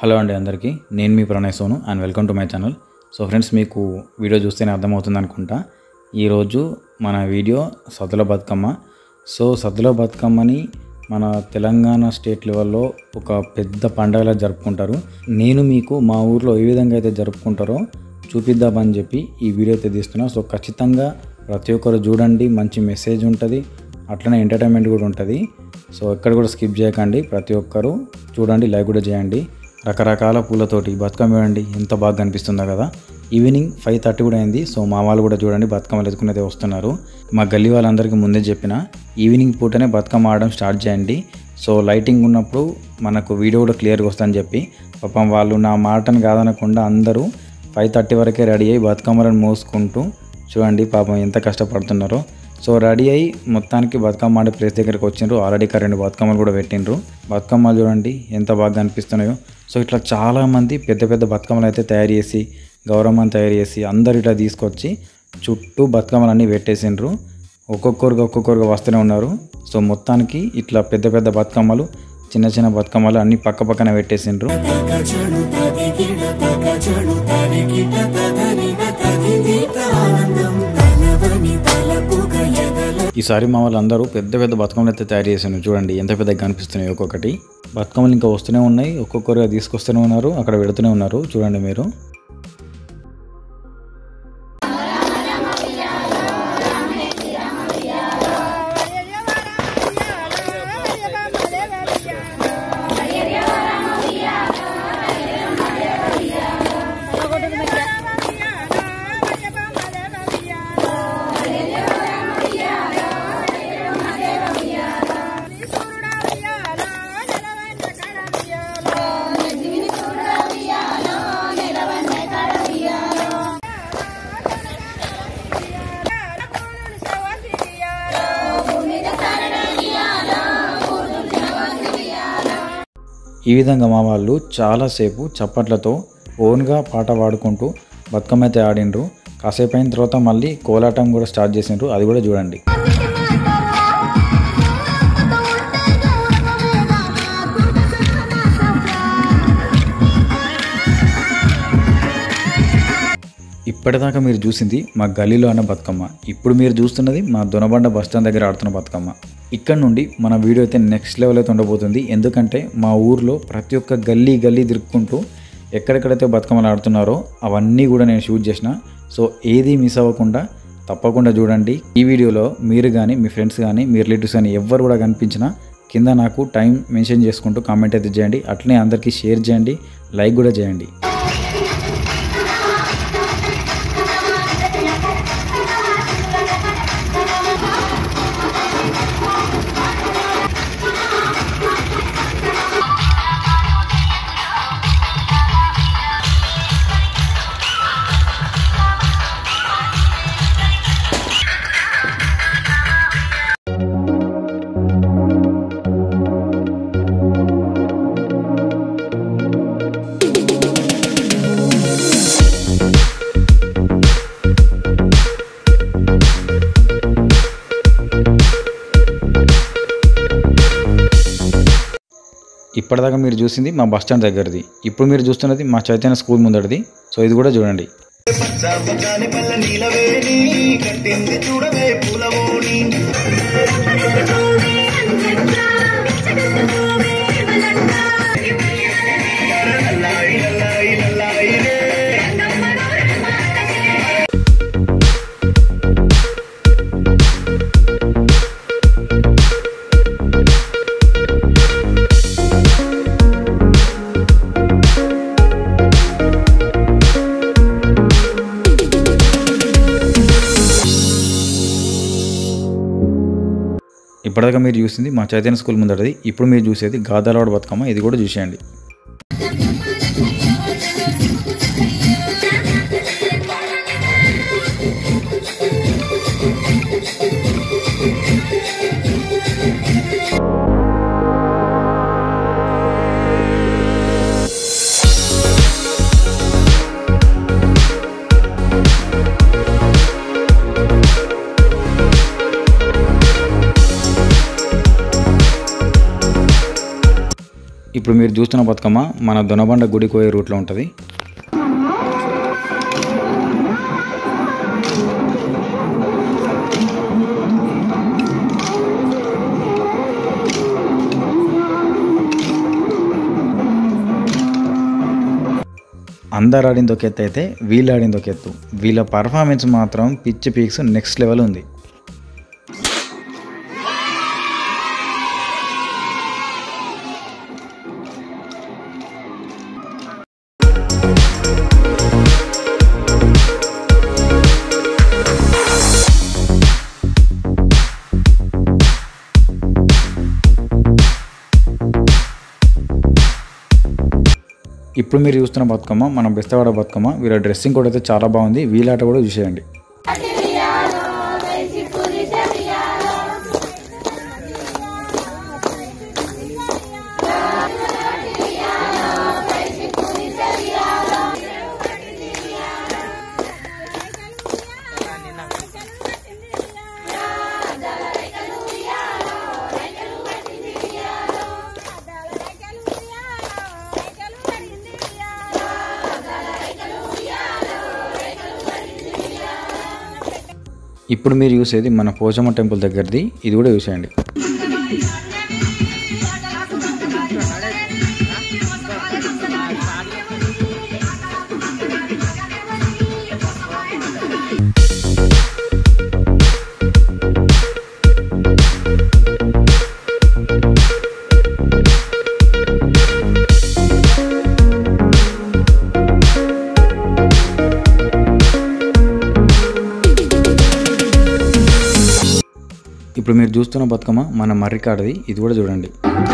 Hello అండి అందరికీ, నేను మీ Pranay Sonu and welcome to my channel. So friends, మీకు వీడియో చూస్తేనే అర్థమవుతుంది అనుకుంటా. ఈరోజు మన వీడియో సద్దుల బతుకమ్మ. సో సద్దుల బతుకమ్మని మన తెలంగాణ స్టేట్ లెవెల్లో ఒక పెద్ద పండగలా జరుపుకుంటారు. నేను మీకు మా ఊర్లో ఏ విధంగా అయితే జరుపుకుంటారో చూపిద్దామని చెప్పి ఈ వీడియో అయితే తీస్తున్నా. సో ఖచ్చితంగా ప్రతి ఒక్కరు చూడండి, మంచి మెసేజ్ ఉంటుంది, అట్లనే ఎంటర్టైన్మెంట్ కూడా ఉంటుంది. సో ఎక్కడ కూడా స్కిప్ చేయకండి, ప్రతి ఒక్కరు చూడండి, లైక్ కూడా చేయండి. రకరకాల పూలతోటి బతుకమ్మ చూడండి ఎంత బాగా కనిపిస్తుందో కదా. ఈవినింగ్ 5:30 కూడా అయింది. సో మా వాళ్ళు కూడా చూడండి బతుకమ్మలు ఎత్తుకునేది వస్తున్నారు. మా గల్లీ వాళ్ళందరికీ ముందే చెప్పిన ఈవినింగ్ పూటనే బతుకమ్మ ఆడడం స్టార్ట్ చేయండి. సో లైటింగ్ ఉన్నప్పుడు మనకు వీడియో కూడా క్లియర్గా వస్తుందని చెప్పి పాపం వాళ్ళు నా మాటను కాదనకుండా అందరూ 5:30 వరకే రెడీ అయ్యి బతుకమ్మలను మోసుకుంటూ చూడండి పాపం ఎంత కష్టపడుతున్నారో. సో రెడీ అయ్యి మొత్తానికి బతుకమ్మ ఆడే ప్లేస్ దగ్గరికి వచ్చిండ్రు. ఆల్రెడీ 2 బతుకమ్మలు కూడా పెట్టిండ్రు. బతుకమ్మలు చూడండి ఎంత బాగా కనిపిస్తున్నాయో. సో ఇట్లా చాలామంది పెద్ద పెద్ద బతుకమ్మలు అయితే తయారు చేసి, గౌరమ్మని తయారు చేసి అందరు ఇట్లా తీసుకొచ్చి చుట్టూ బతుకమ్మలన్నీ పెట్టేసిండ్రు. ఒక్కొక్కరుగా వస్తూనే ఉన్నారు. సో మొత్తానికి ఇట్లా పెద్ద పెద్ద బతుకమ్మలు, చిన్న చిన్న బతుకమ్మలు అన్నీ పక్క పక్కన పెట్టేసిండ్రు. ఈసారి మా వాళ్ళందరూ పెద్ద పెద్ద బతుకమ్మలు అయితే తయారు చేసాను. చూడండి ఎంత పెద్దగా కనిపిస్తున్నాయి ఒక్కొక్కటి. బతుకమ్మలు ఇంకా వస్తూనే ఉన్నాయి, ఒక్కొక్కరుగా తీసుకొస్తూనే ఉన్నారు, అక్కడ పెడుతూనే ఉన్నారు. చూడండి మీరు. ఈ విధంగా మా వాళ్ళు చాలాసేపు చప్పట్లతో ఓన్గా పాట పాడుకుంటూ బతుకమ్మ అయితే ఆడిండ్రు. కాసేపు అయిన తర్వాత మళ్ళీ కోలాటం కూడా స్టార్ట్ చేసిండ్రు, అది కూడా చూడండి. ఇప్పటిదాకా మీరు చూసింది మా గల్లీలో అన్న బతుకమ్మ. ఇప్పుడు మీరు చూస్తున్నది మా దొనబండ బస్టాండ్ దగ్గర ఆడుతున్న బతుకమ్మ. ఇక్కడ నుండి మన వీడియో అయితే నెక్స్ట్ లెవెల్ అయితే ఉండబోతుంది. ఎందుకంటే మా ఊర్లో ప్రతి ఒక్క గల్లీ తిరుక్కుంటూ ఎక్కడెక్కడైతే బతుకమ్మలు ఆడుతున్నారో అవన్నీ కూడా నేను షూట్ చేసిన. సో ఏది మిస్ అవ్వకుండా తప్పకుండా చూడండి. ఈ వీడియోలో మీరు కానీ, మీ ఫ్రెండ్స్ కానీ, మీ రిలేటివ్స్ కానీ ఎవరు కూడా కనిపించినా కింద నాకు టైం మెన్షన్ చేసుకుంటూ కామెంట్ అయితే చేయండి. అట్లనే అందరికీ షేర్ చేయండి, లైక్ కూడా చేయండి. ఇప్పటిదాకా మీరు చూసింది మా బస్టాండ్ దగ్గరది. ఇప్పుడు మీరు చూస్తున్నది మా చైతన్య స్కూల్ ముందడిది. సో ఇది కూడా చూడండి. ఇప్పటిదాకా మీరు చూసింది మా చైతన్య స్కూల్ ముందటది. ఇప్పుడు మీరు చూసేది గాదాలవాడ బతుకమ్మ, ఇది కూడా చూసేయండి. ఇప్పుడు మీరు చూస్తున్న బతుకమ్మ మన దొనబండ గుడికి పోయే రూట్లో ఉంటుంది. అందరు ఆడింది ఒక ఎత్తు అయితే వీళ్ళు ఆడింది ఒక ఎత్తు. వీళ్ళ పర్ఫార్మెన్స్ మాత్రం పిచ్చి పీక్స్ నెక్స్ట్ లెవెల్ ఉంది. ఇప్పుడు మీరు చూస్తున్న బతుకమ్మ మన బెస్తవాడ బతుకమ్మ. వీళ్ళ డ్రెస్సింగ్ కూడా అయితే చాలా బాగుంది. వీళ్ళాట కూడా చూసేయండి. ఇప్పుడు మీరు చూసేది మన పోచమ్మ టెంపుల్ దగ్గరది. ఇది కూడా చూసేయండి. ఇప్పుడు మీరు చూస్తున్న బతుకమ్మ మన మర్రికాడది. ఇది కూడా చూడండి.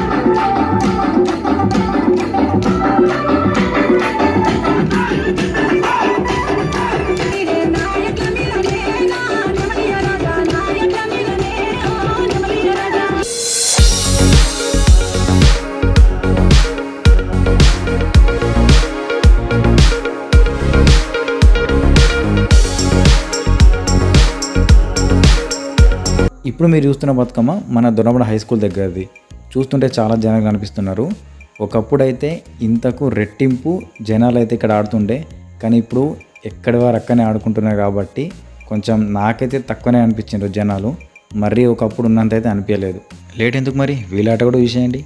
ఇప్పుడు మీరు చూస్తున్న బతుకమ్మ మన దొనబండ హై స్కూల్ దగ్గరది. చూస్తుంటే చాలా జనాలు కనిపిస్తున్నారు. ఒకప్పుడైతే ఇంతకు రెట్టింపు జనాలు అయితే ఇక్కడ ఆడుతుండే, కానీ ఇప్పుడు ఎక్కడి వారు అక్కనే ఆడుకుంటున్నారు కాబట్టి కొంచెం నాకైతే తక్కువనే అనిపించిండ్రు జనాలు. మరీ ఒకప్పుడు ఉన్నంత అయితే అనిపించలేదు. లేట్ ఎందుకు మరి, వీళ్ళాట కూడా చూసేయండి.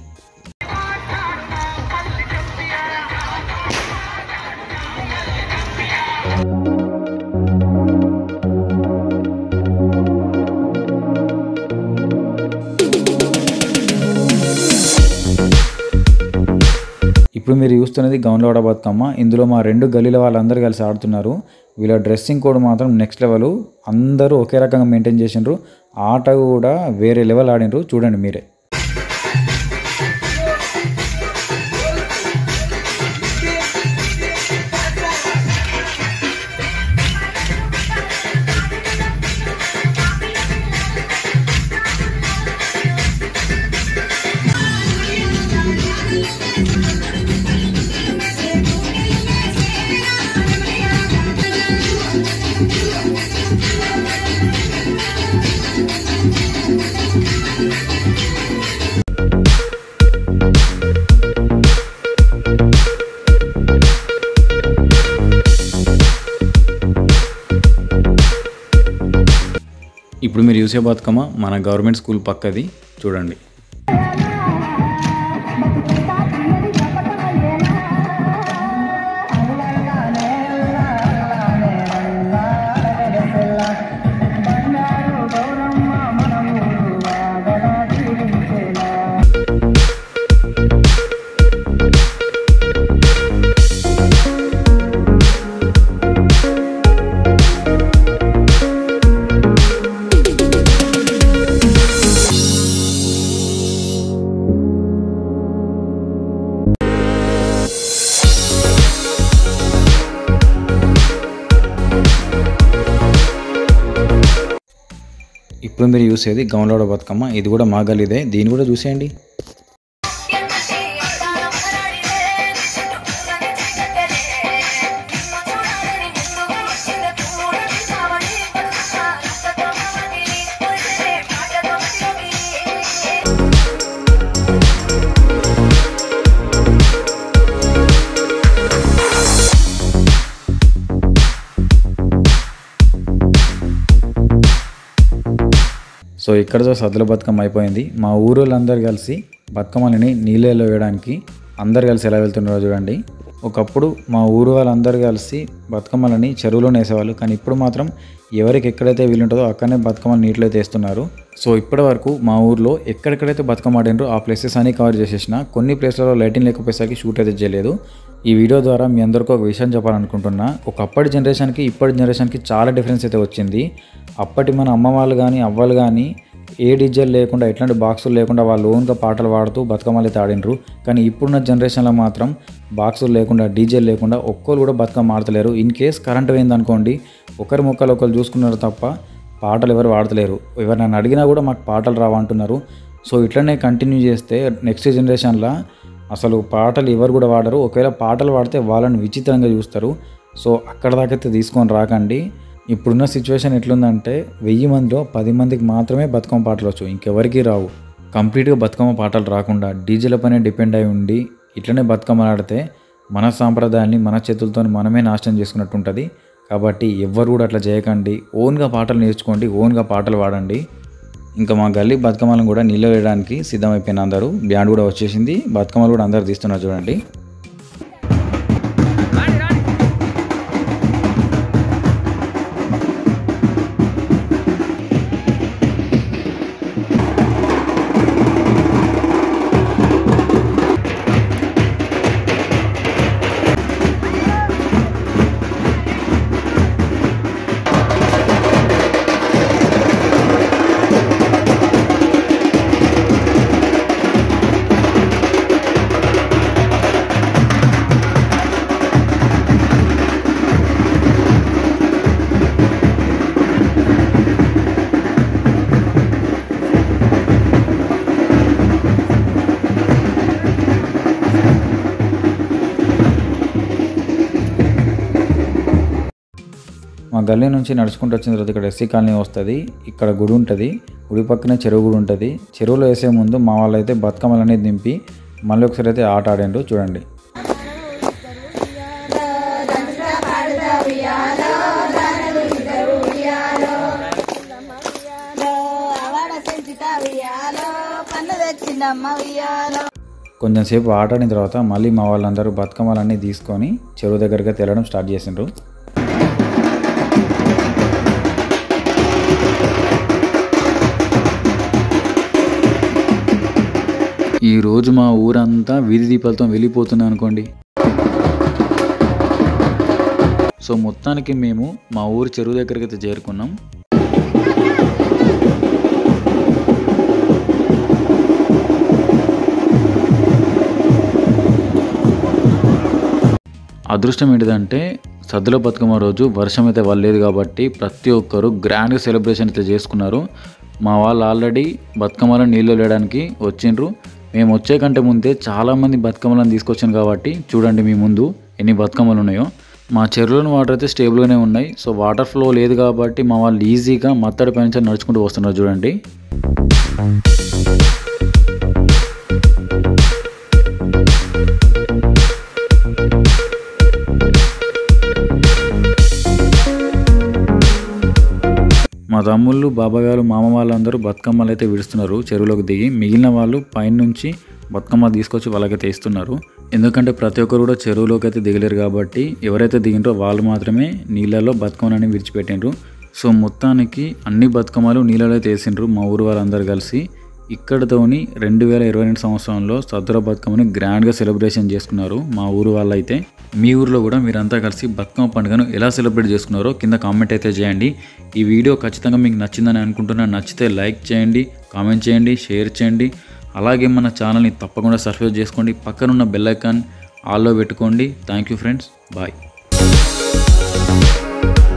ఇప్పుడు మీరు చూస్తున్నది గౌన్లవాడ బతుకమ్మ. ఇందులో మా 2 గల్లీల వాళ్ళందరూ కలిసి ఆడుతున్నారు. వీళ్ళ డ్రెస్సింగ్ కోడ్ మాత్రం నెక్స్ట్ లెవెల్. అందరూ ఒకే రకంగా మెయింటైన్ చేసిండ్రు. ఆట కూడా వేరే లెవెల్ ఆడినరు. చూడండి మీరే. ఇప్పుడు మీరు చూసే బతుకమ్మ మన గవర్నమెంట్ స్కూల్ పక్కది. చూడండి. ఇప్పుడు మీరు చూసేది గౌన్లవాడ బతుకమ్మ. ఇది కూడా మా గల్లీదే. దీన్ని కూడా చూసేయండి. సో ఇక్కడతో సద్దుల బతుకమ్మ అయిపోయింది. మా ఊరోళ్ళందరూ కలిసి బతుకమ్మలని నీళ్ళలో వేయడానికి అందరు కలిసి ఎలా వెళ్తున్నారో చూడండి. ఒకప్పుడు మా ఊరు వాళ్ళందరూ కలిసి బతుకమ్మలని చెరువులోనే వేసేవాళ్ళు, కానీ ఇప్పుడు మాత్రం ఎవరికి ఎక్కడైతే వీలుంటుందో అక్కడనే బతుకమ్మలు నీటిలో తీస్తున్నారు. సో ఇప్పటి వరకు మా ఊర్లో ఎక్కడెక్కడైతే బతుకమ్మ ఆడినరో ఆ ప్లేసెస్ అన్ని కవర్ చేసేసిన. కొన్ని ప్లేస్లలో లైటింగ్ లేకపోయేసరికి షూట్ అయితే చేయలేదు. ఈ వీడియో ద్వారా మీ అందరికీ ఒక విషయం చెప్పాలనుకుంటున్నా. ఒకప్పటి జనరేషన్కి ఇప్పటి జనరేషన్కి చాలా డిఫరెన్స్ అయితే వచ్చింది. అప్పటి మన అమ్మ వాళ్ళు కానీ అవ్వలు కానీ ఏ డీజేలు లేకుండా ఎట్లాంటి బాక్సులు లేకుండా వాళ్ళు ఓన్గా పాటలు పాడుతూ బతుకమ్మలు అయితే ఆడినరు. కానీ ఇప్పుడున్న జనరేషన్లో మాత్రం బాక్సులు లేకుండా డీజేలు లేకుండా ఒక్కరు కూడా బతుకమ్మ ఆడతలేరు. ఇన్ కేస్ కరెంట్ పోయిందనుకోండి, ఒకరి ముక్కలు ఒకరు చూసుకున్నారు తప్ప పాటలు ఎవరు వాడతలేరు. ఎవరు నన్ను అడిగినా కూడా మాకు పాటలు రావంటున్నారు. సో ఇట్లనే కంటిన్యూ చేస్తే నెక్స్ట్ జనరేషన్లో అసలు పాటలు ఎవరు కూడా వాడరు. ఒకవేళ పాటలు పాడితే వాళ్ళని విచిత్రంగా చూస్తారు. సో అక్కడ దాకైతే తీసుకొని రాకండి. ఇప్పుడున్న సిచ్యువేషన్ ఎట్లుందంటే 1000 మందిలో 10 మందికి మాత్రమే బతుకమ్మ పాటలు వచ్చు, ఇంకెవరికి రావు. కంప్లీట్గా బతుకమ్మ పాటలు రాకుండా డీజేల పైన డిపెండ్ అయి ఉండి ఇట్లనే బతుకమ్మలు ఆడితే మన సాంప్రదాయాన్ని మన చేతులతో మనమే నాశనం చేసుకున్నట్టు ఉంటుంది. కాబట్టి ఎవ్వరు కూడా అట్లా చేయకండి. ఓన్గా పాటలు నేర్చుకోండి, ఓన్గా పాటలు పాడండి. ఇంకా మా గల్లీ బతుకమ్మలను కూడా నీళ్ళు వేయడానికి సిద్ధమైపోయిన అందరూ. బ్యాండ్ కూడా వచ్చేసింది, బతుకమ్మలు కూడా అందరు తీస్తున్నారు చూడండి. మా గల్లీ నుంచి నడుచుకుంటూ వచ్చిన తర్వాత ఇక్కడ ఎస్సీ కాలనీ వస్తుంది. ఇక్కడ గుడి ఉంటుంది, గుడి పక్కనే చెరువు గుడి ఉంటుంది. చెరువులో వేసే ముందు మా వాళ్ళు అయితే బతుకమ్మలన్నీ దింపి మళ్ళీ ఒకసారి అయితే ఆట ఆడిండ్రు చూడండి. కొంచెం సేపు ఆట ఆడిన తర్వాత మళ్ళీ మా వాళ్ళందరూ బతుకమ్మలన్నీ తీసుకొని చెరువు దగ్గరగా తెలడం స్టార్ట్ చేసిండ్రు. ఈరోజు మా ఊరంతా వీధి దీపాలతో వెళ్ళిపోతుంది అనుకోండి. సో మొత్తానికి మేము మా ఊరు చెరువు దగ్గరికి అయితే చేరుకున్నాం. అదృష్టం ఏంటిదంటే సద్దుల బతుకమ్మ రోజు వర్షం అయితే పడలేదు కాబట్టి ప్రతి ఒక్కరు గ్రాండ్గా సెలబ్రేషన్ అయితే చేసుకున్నారు. మా వాళ్ళు ఆల్రెడీ బతుకమ్మలను నీళ్ళు వేయడానికి వచ్చిండ్రు. మేము వచ్చే కంటే ముందే చాలామంది బతుకమ్మలను తీసుకొచ్చాను కాబట్టి చూడండి మీ ముందు ఎన్ని బతుకమ్మలు ఉన్నాయో. మా చెరువులోని వాటర్ అయితే స్టేబుల్గానే ఉన్నాయి. సో వాటర్ ఫ్లో లేదు కాబట్టి మా వాళ్ళు ఈజీగా మత్తడి పై నుంచి నడుచుకుంటూ వస్తున్నారు చూడండి. మా తమ్ముళ్ళు, బాబాయ్ వాళ్ళు, మామ వాళ్ళందరూ బతుకమ్మలు అయితే విడుస్తున్నారు చెరువులోకి దిగి. మిగిలిన వాళ్ళు పైనుంచి బతుకమ్మ తీసుకొచ్చి వాళ్ళకైతే ఇస్తున్నారు. ఎందుకంటే ప్రతి ఒక్కరు కూడా చెరువులోకి అయితే దిగలేరు కాబట్టి ఎవరైతే దిగిండ్రో వాళ్ళు మాత్రమే నీళ్ళలో బతుకమ్మలని విడిచిపెట్టిండ్రు. సో మొత్తానికి అన్ని బతుకమ్మలు నీళ్ళలో అయితే వేసిండ్రు మా ఊరు వాళ్ళందరూ కలిసి. ఇక్కడతోని 2022 సంవత్సరంలో సద్దుల బతుకమ్మని గ్రాండ్గా సెలబ్రేషన్ చేసుకున్నారు మా ఊరు వాళ్ళు అయితే. మీ ఊరిలో కూడా మీరంతా కలిసి బతుకమ్మ పండుగను ఎలా సెలబ్రేట్ చేసుకున్నారో కింద కామెంట్ అయితే చేయండి. ఈ వీడియో ఖచ్చితంగా మీకు నచ్చిందని అనుకుంటున్నాను. నచ్చితే లైక్ చేయండి, కామెంట్ చేయండి, షేర్ చేయండి. అలాగే మన ఛానల్ని తప్పకుండా సబ్స్క్రైబ్ చేసుకోండి. పక్కనున్న బెల్ ఐకాన్ ఆల్లో పెట్టుకోండి. Thank you friends, bye.